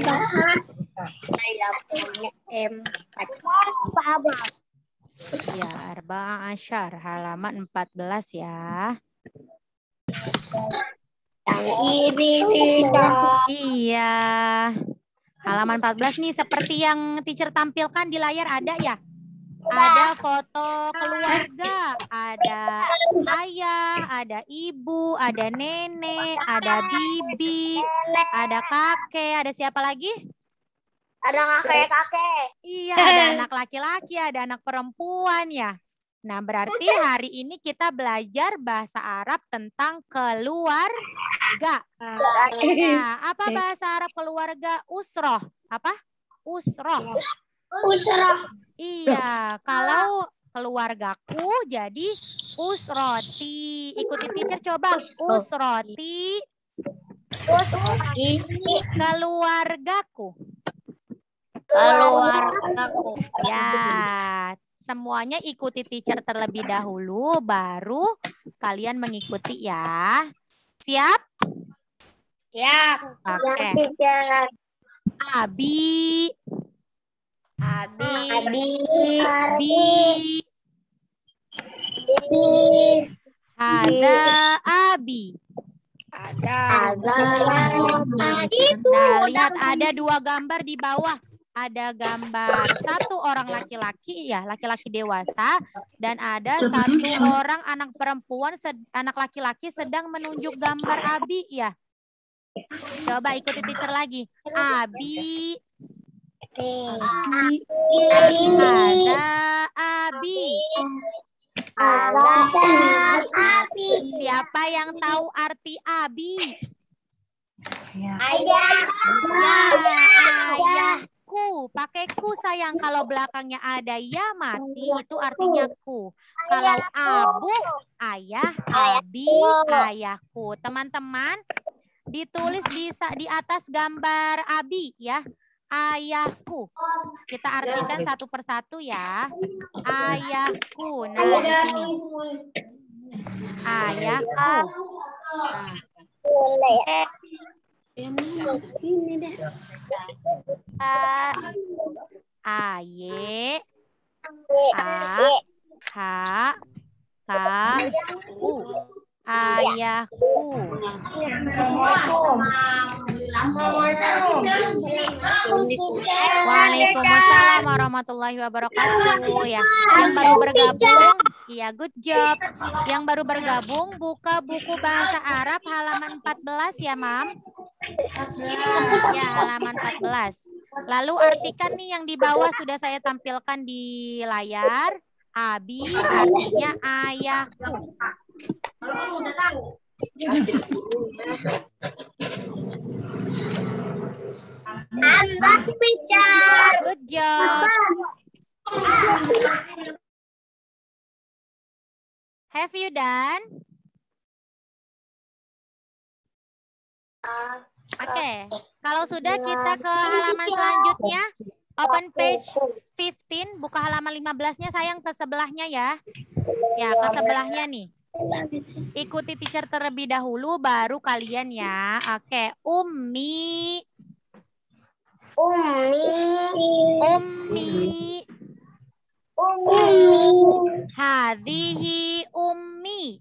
Saya punya M4. Ya, Arba'a Asyar, halaman 14 ya. Yang ini tidak. Iya. Halaman 14 nih seperti yang teacher tampilkan di layar ada ya? Ada foto keluarga, ada ayah, ada ibu, ada nenek, ada bibi, ada kakek, ada siapa lagi? Ada kakek-kakek. Iya, ada anak laki-laki, ada anak perempuan ya. Nah, berarti hari ini kita belajar bahasa Arab tentang keluarga. Nah, apa bahasa Arab keluarga? Usroh. Apa? Usroh. Usrah. Iya, kalau keluargaku jadi usroti. Ikuti teacher coba. Usroti. Keluargaku. Keluargaku. Ya, semuanya ikuti teacher terlebih dahulu, baru kalian mengikuti ya. Siap? Siap. Oke. Abi. Abi. Bi. Ada abi. Ada. Nah, lihat ada dua gambar di bawah. Ada gambar satu orang laki-laki ya, laki-laki dewasa, dan ada satu orang anak perempuan, anak laki-laki sedang menunjuk gambar abi ya. Coba ikuti teacher lagi. Abi. Ada abi. Siapa yang tahu arti abi? Ayah. Ya, ayahku. Pakai ku sayang. Kalau belakangnya ada ya mati, itu artinya ku. Kalau abu, ayah, abi, ayahku. Teman-teman, ditulis di atas gambar abi ya. Ayahku. Kita artikan satu persatu ya. Ayahku. Nah, di sini. Ayahku. Aye, a, ha, ka, u. Ayahku. Waalaikumsalam warahmatullahi wabarakatuh ya. Yang baru bergabung, iya good job. Yang baru bergabung buka buku bahasa Arab halaman 14 ya, Mam. Ya, halaman 14. Lalu artikan nih yang di bawah sudah saya tampilkan di layar. Abi artinya ayahku. Good job. Have you done? Oke, kalau sudah kita ke halaman selanjutnya. Open page 15, buka halaman 15-nya sayang ke sebelahnya ya. Ya, ke sebelahnya nih. Ikuti teacher terlebih dahulu baru kalian ya. Oke, Ummi. Hadhihi ummi.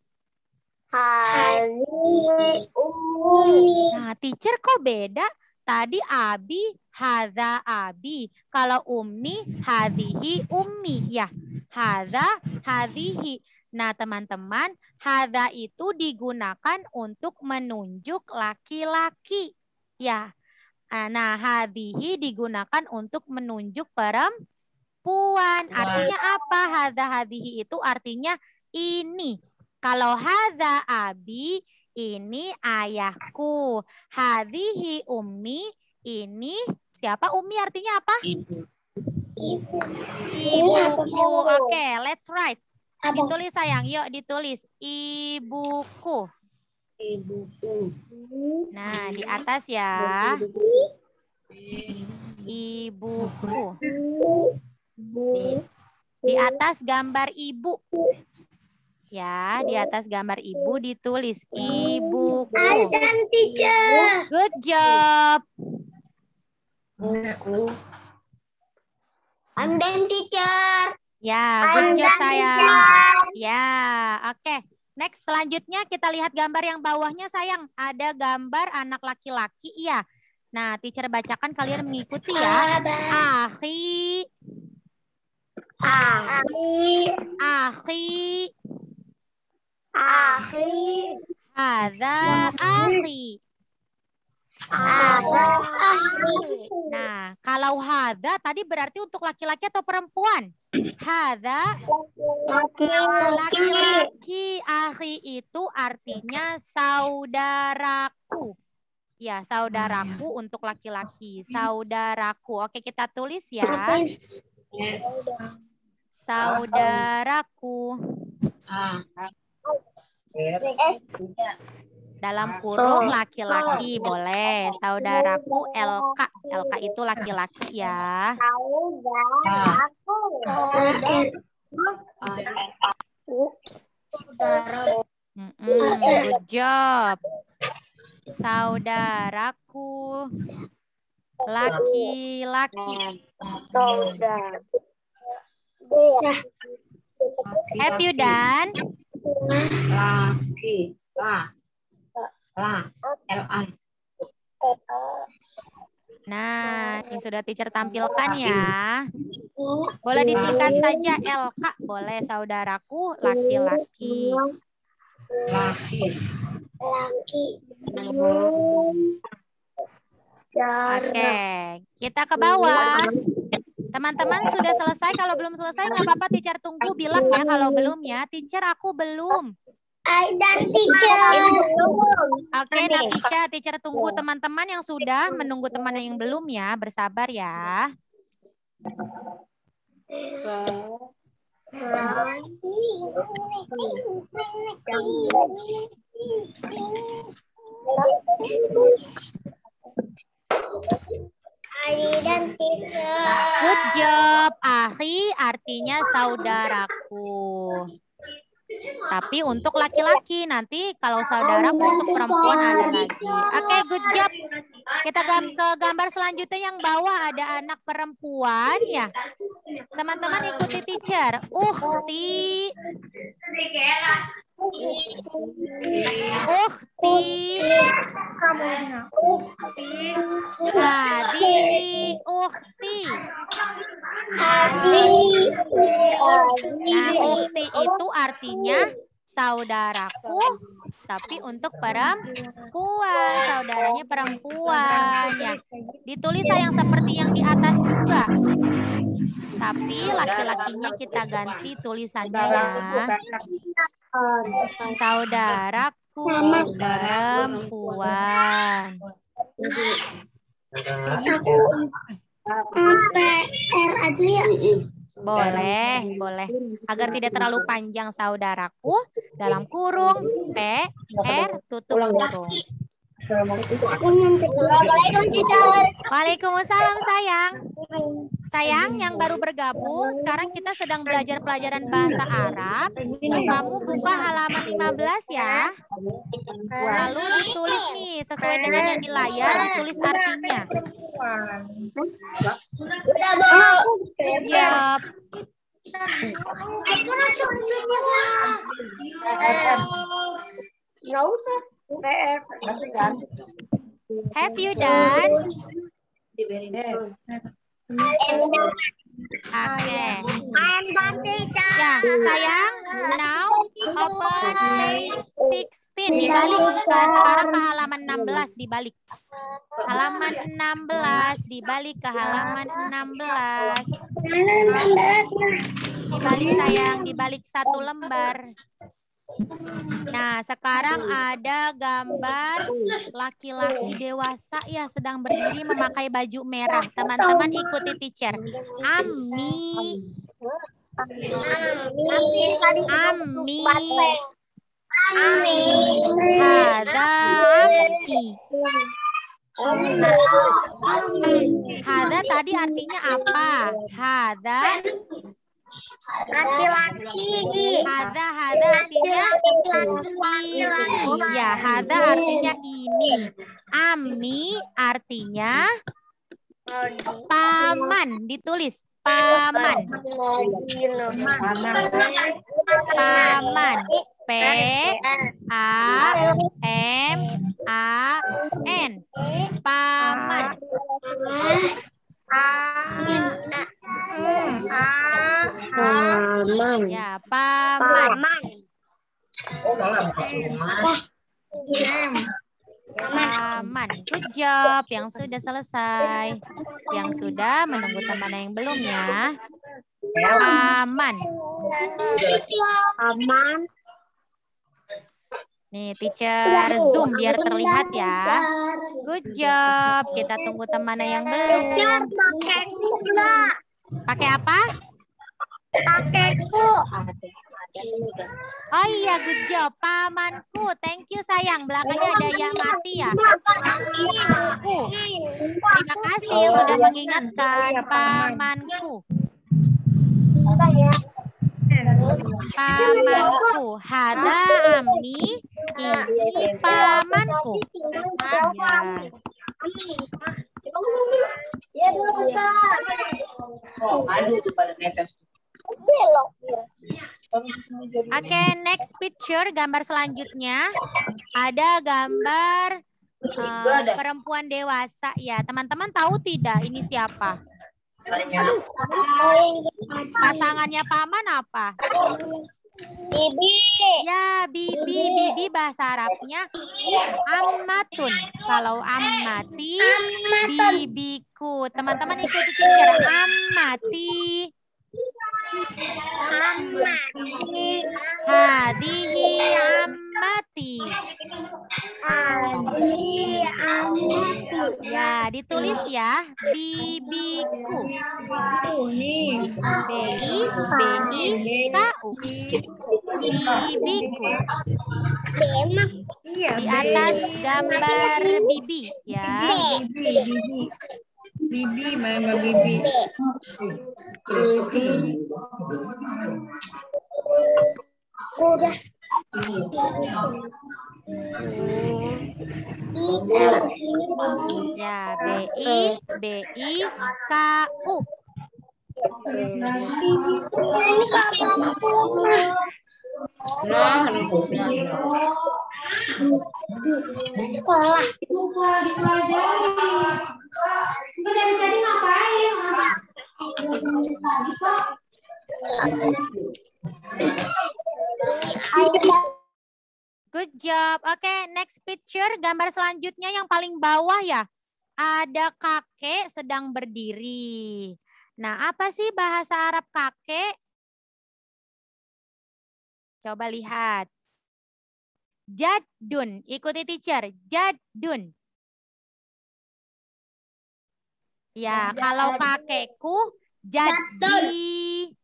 Nah, teacher kok beda? Tadi abi, hadza abi. Kalau ummi, hadhihi ummi ya. Hadza, hadhihi. Nah, teman-teman, hadza itu digunakan untuk menunjuk laki-laki. Ya. Nah, hadhihi digunakan untuk menunjuk perempuan. Artinya apa? Hadza, hadhihi itu artinya ini. Kalau hadza abi, ini ayahku. Hadhihi ummi, ini siapa? Ummi artinya apa? Ibuku. Oke, let's write. Ditulis sayang, yuk ditulis. Ibuku. Nah, di atas ya. Ibuku. Di atas gambar ibu. Ya, di atas gambar ibu ditulis ibuku. Good job. I'm done, teacher. Ya, good job sayang. Ya, oke. Next, selanjutnya kita lihat gambar yang bawahnya sayang. Ada gambar anak laki-laki, iya. Nah, teacher bacakan, kalian mengikuti ya. Akhi. Akhi. Hadza akhi. Nah, kalau hadza tadi berarti untuk laki-laki atau perempuan? Hadza laki-laki, akhi itu artinya saudaraku. Ya, saudaraku untuk laki-laki, saudaraku. Oke, kita tulis ya. Saudaraku. Dalam kurung laki-laki boleh. Saudaraku LK. LK itu laki-laki ya. Good job. Saudaraku laki-laki. Have you done? Nah, ini sudah teacher tampilkan ya. Boleh disingkat saja LK, boleh saudaraku laki-laki. Oke, kita ke bawah. Teman-teman sudah selesai? Kalau belum selesai nggak apa-apa, teacher tunggu bilang ya. Kalau belum ya, teacher aku belum. Dan teacher. Oke, Nafisha, teacher tunggu teman-teman yang sudah menunggu teman yang belum ya. Bersabar ya. Good job. Akhi artinya saudaraku. Tapi untuk laki-laki, nanti kalau saudaraku untuk perempuan ada lagi. Oke, good job. Kita ke gambar selanjutnya yang bawah ada anak perempuan ya. Teman-teman ikuti teacher. Ukhti. Hadihi ukhti. Nah, ukhti itu artinya saudaraku, tapi untuk perempuan, saudaranya perempuan ya. Ditulis sayang seperti yang di atas juga. Tapi laki-lakinya kita ganti tulisannya ya. Saudaraku perempuan. Boleh, boleh. Agar tidak terlalu panjang saudaraku, dalam kurung PR tutup kurung. Waalaikumsalam sayang. Sayang yang baru bergabung, sekarang kita sedang belajar pelajaran bahasa Arab. Kamu buka halaman 15 ya. Lalu ditulis nih, sesuai dengan yang di layar, ditulis artinya. Good job. Nggak usah. Have you done? Oke. Ya, sayang. Now open page 16. Dibalik. Sekarang ke halaman 16. Dibalik. Halaman 16. Dibalik ke halaman 16. Dibalik sayang. Dibalik satu lembar. Nah, sekarang ada gambar laki-laki dewasa ya sedang berdiri memakai baju merah. Teman-teman ikuti teacher. Ami. Hada Ami. Hada tadi artinya apa? Hada laki-laki. Hada artinya ini. Ya, hada artinya ini. Ami artinya Paman, ditulis. Paman. Paman. P-A-M-A-N. Paman. Ya, paman. Paman. Good job. Yang sudah selesai. Yang sudah menunggu teman yang belum ya. Paman. Nih, teacher zoom biar terlihat ya. Good job. Kita tunggu teman yang belum. Pakai apa? Oh iya, good job. Pamanku. Thank you sayang. Belakangnya ada ya mati ya. Pamanku. Terima kasih yang sudah mengingatkan. Pamanku. Pamanku. Hada ami. Ini pamanku. Ya. Oke, next picture, gambar selanjutnya ada gambar perempuan dewasa ya. Teman-teman tahu tidak ini siapa? Pasangannya paman apa? Bibi. Ya, bibi. Bibi bahasa Arabnya ammatun. Kalau ammati, bibiku. Teman-teman ikuti teacher. Ammati. Hadihi ammati. Ya, ditulis ya. Bibiku. B-I-B-I-K-U. Bibiku. Di atas gambar bibi ya. Bibi, Mama Bibi. Udah. Ya, B-I-B-I-K-U. Ini sekolah. Dari tadi ngapain? Good job. Oke, next picture. Gambar selanjutnya yang paling bawah ya. Ada kakek sedang berdiri. Nah, apa sih bahasa Arab kakek? Coba lihat. Jaddun. Ikuti teacher. Jaddun. Ya, kalau kakekku jadi.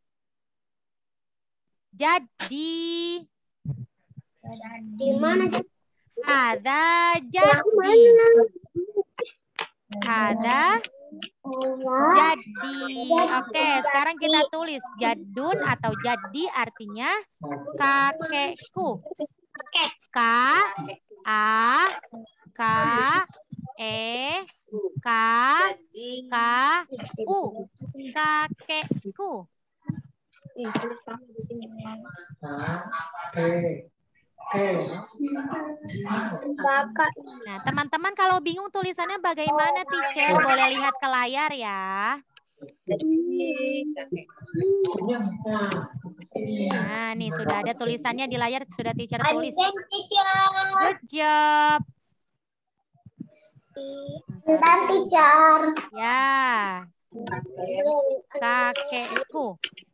Jadi. Di mana? Ada jadi. Ada jadi. Oke, sekarang kita tulis jadun atau jadi artinya kakekku. K A K E K K U. Kakekku. Nah, teman-teman kalau bingung tulisannya bagaimana, teacher? Boleh lihat ke layar ya. Nah, nih sudah ada tulisannya di layar, sudah teacher tulis. Good job. Sebentar, teacher. Ya. Kakekku.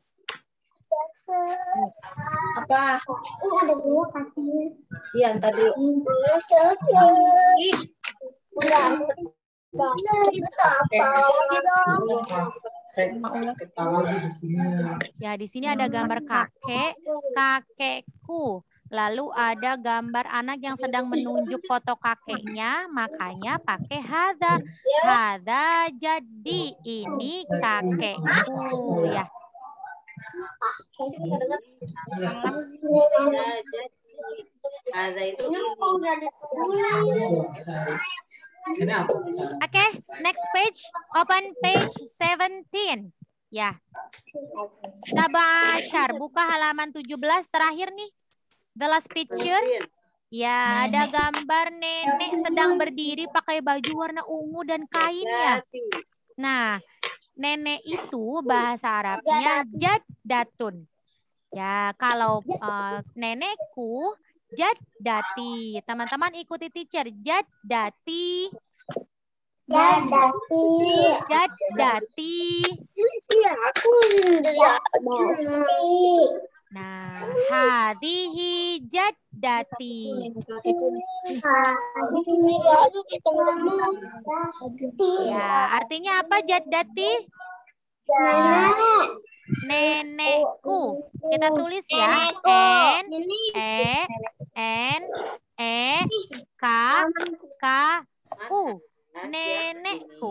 Apa? Ada dua kakinya. Iya, ntar dulu. Ya, di sini ada gambar kakek, kakekku. Lalu ada gambar anak yang sedang menunjuk foto kakeknya, makanya pakai hada. Hada jadi ini kakekku ya. Ada itu Oke, next page. Open page 17. Ya. Sabashar, buka halaman 17 terakhir nih. The last picture. Ya, ada gambar nenek sedang berdiri pakai baju warna ungu dan kainnya. Nah, nenek itu bahasa Arabnya jaddatun. Ya, kalau nenekku jaddati. Teman-teman ikuti teacher. Jaddati. Jaddati. Iya, aku Nah, hadihi jaddati. Ya, artinya apa jaddati? Nenekku. Kita tulis ya. N-E-N-E-K-K-U. Nenekku.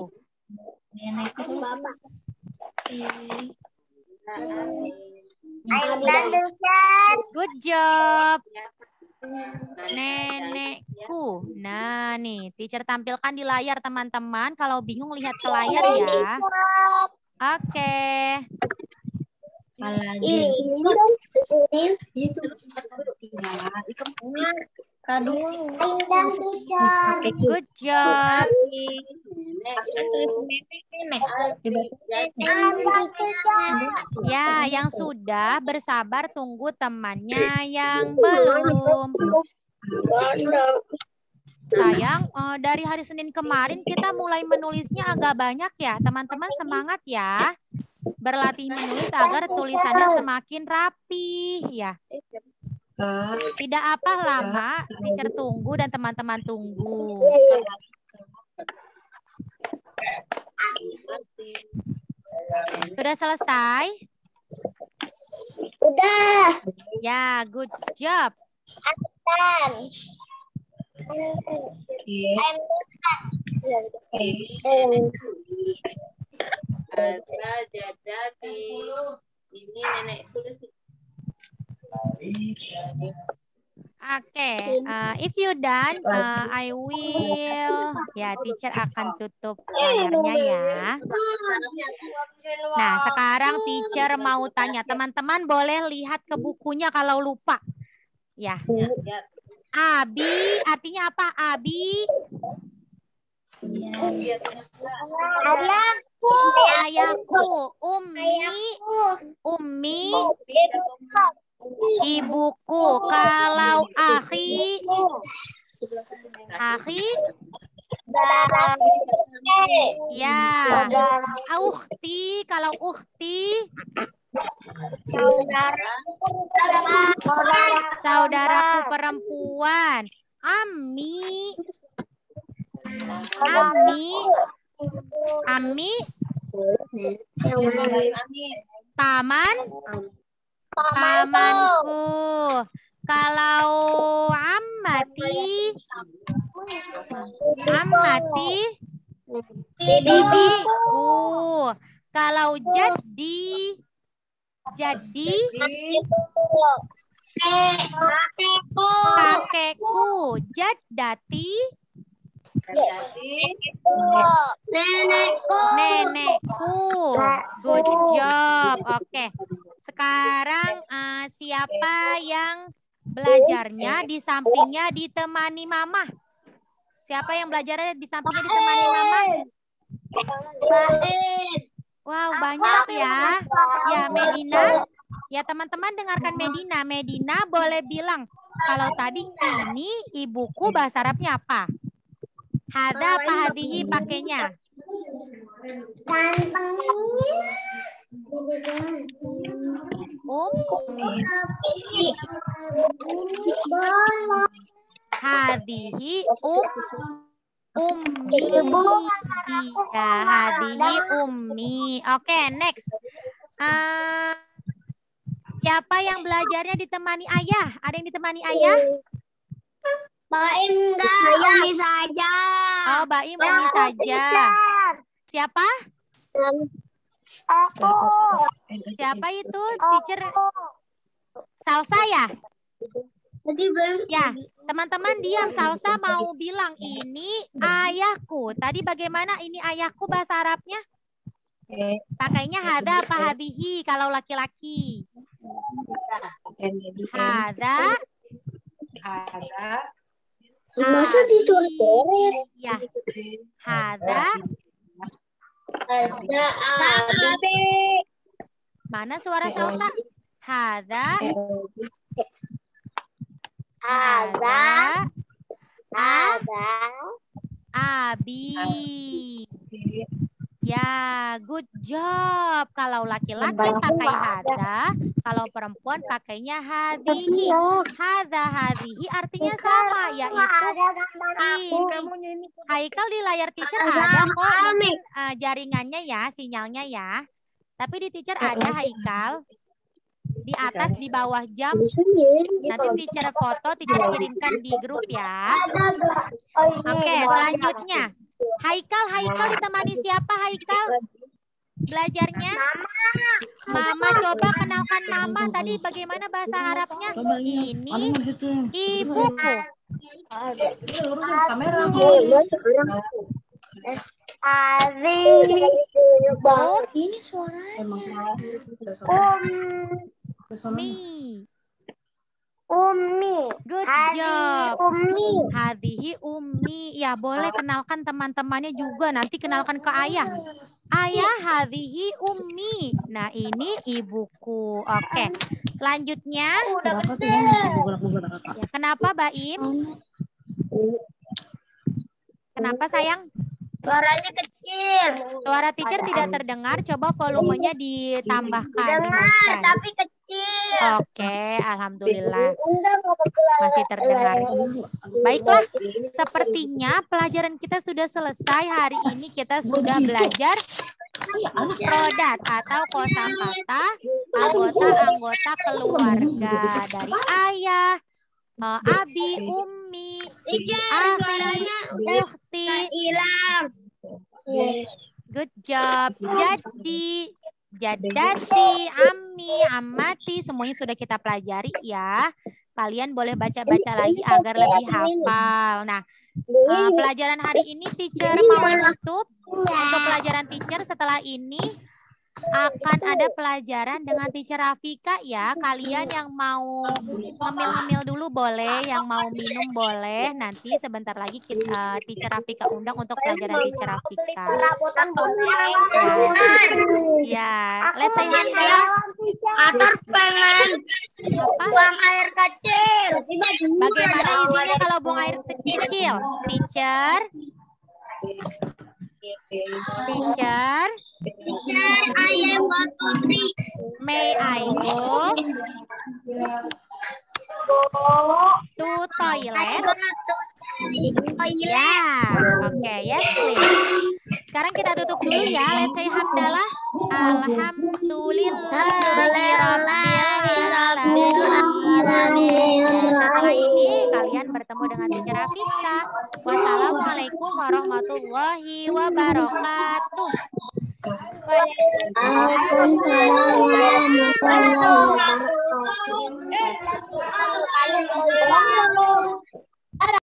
Good job. Nenekku. Nah nih, teacher tampilkan di layar teman-teman. Kalau bingung lihat ke layar ya. Oke. Good job. Ya, yang sudah bersabar tunggu temannya yang belum. Sayang, dari hari Senin kemarin kita mulai menulisnya agak banyak ya. Teman-teman semangat ya. Berlatih menulis agar tulisannya semakin rapi ya. Tidak apa lama, teacher tunggu dan teman-teman tunggu. Sudah selesai? Udah. Ya, good job. Jadati. Ini nenek tulis. Oke, if you done, I will. Ya, teacher akan tutup layarnya ya. Nah, sekarang teacher mau tanya, teman-teman boleh lihat ke bukunya kalau lupa. Ya. Abi, artinya apa? Abi? Ayahku. Ummi. Ibuku. Kalau akhi. Ya. Ukhti. Kalau ukhti. Saudaraku perempuan. Ami. Pamanku. Kalau ammati bibiku. Kalau jadi kakekku. Jaddati nenekku. Good job. Oke. Sekarang siapa yang belajarnya di sampingnya ditemani mama? Siapa yang belajarnya di sampingnya ditemani mama? Wow, banyak ya. Ya, Medina. Ya, teman-teman dengarkan Medina. Medina boleh bilang kalau tadi ini ibuku bahasa Arabnya apa? Hada apa hadihi pakainya? Hadihi ummi. Ya, hadihi ummi. Oke, next. Siapa yang belajarnya ditemani ayah? Ada yang ditemani ayah? Baim enggak, Umi saja. Oh, Baim Umi saja. Siapa? Aku. Siapa itu? Teacher Salsa ya? Ya, teman-teman diam. Salsa mau bilang ini ayahku. Tadi bagaimana ini ayahku bahasa Arabnya? Pakainya hada apa hadihi kalau laki-laki? Hada. Masa ditulis-tulis? Ya. Hada. Ada abi. Mana suara Salsa? Hada. Ada. Ada. Abi. Ya, good job. Kalau laki-laki pakai hada, kalau perempuan pakainya hadihi. Hada, hadihi artinya sama, yaitu ini. Haikal di layar teacher ada kok, mungkin jaringannya ya, sinyalnya ya. Tapi di teacher ada Haikal. Di atas, di bawah jam. Nanti teacher foto, teacher kirimkan di grup ya. Oke, selanjutnya. Haikal ditemani siapa Haikal? Belajarnya? Mama, coba kenalkan Mama. Tadi bagaimana bahasa Arabnya? Ini ibuku. Ini suara. Umi. Good job. Hadihi Umi. Ya, boleh kenalkan teman-temannya juga. Nanti kenalkan ke ayah. Ayah, hadihi Umi. Nah, ini ibuku. Oke. Selanjutnya. Ya, kenapa, Baim? Kenapa, sayang? Suaranya kecil. Suara teacher tidak terdengar. Coba volumenya ditambahkan, dinaikkan. Tapi kecil. Oke, alhamdulillah. Masih terdengar. Baiklah, sepertinya pelajaran kita sudah selesai. Hari ini kita sudah belajar rodat atau kosakata anggota-anggota keluarga dari ayah, abi, umi, akhi, ukhti. Good job. Jadi, jadati, ammi, ammati, semuanya sudah kita pelajari ya. Kalian boleh baca-baca lagi agar lebih hafal. Nah, pelajaran hari ini teacher mau tutup. Untuk pelajaran teacher setelah ini akan ada pelajaran dengan teacher Rafika ya. Kalian yang mau ngemil-ngemil dulu boleh, yang mau minum boleh. Nanti sebentar lagi kita, teacher Rafika undang untuk pelajaran teacher Rafika. Ya, let's say Hamdalah. Atur pengen buang air kecil. Bagaimana izinnya kalau buang air kecil? Teacher. I am going to drink. May I go to toilet? Ya, oke, yes please. Sekarang kita tutup dulu ya. Let's say hamdalah. Alhamdulillahirobbilalamin. Setelah ini kalian bertemu dengan teacher Rafika. Wassalamualaikum warahmatullahi wabarakatuh. Waalaikumsalam warahmatullahi wabarakatuh.